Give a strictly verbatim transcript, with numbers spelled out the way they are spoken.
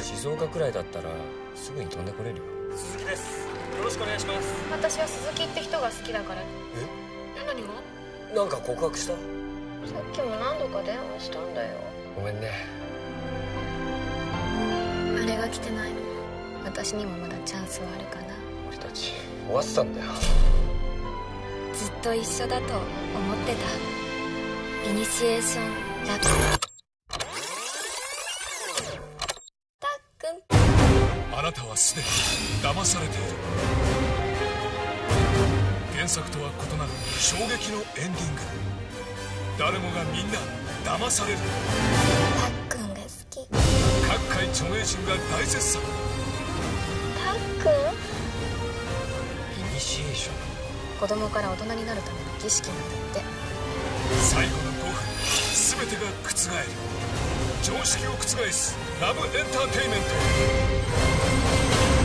静岡くらいだったらすぐに飛んでこれるよ。 鈴木です。よろしくお願いします。 私は鈴木って人が好きだから。 え？ 何が？ なんか告白した？ さっきも何度か電話したんだよ。 ごめんね。 あれが来てないの。私にもまだチャンスはあるかな。 俺たち終わってたんだよ。 ずっと一緒だと思ってた。イニシエーションラブ。たっくん。 あなたはすでに騙されている。原作とは異なる衝撃のエンディング。誰もがみんな騙される。 たっくんが好き。 各界著名人が大絶賛。 たっくん？ イニシエーション。 子供から大人になるための儀式なんだって。 最後のごふん、全てが覆る。常識を覆すラブエンターテインメント。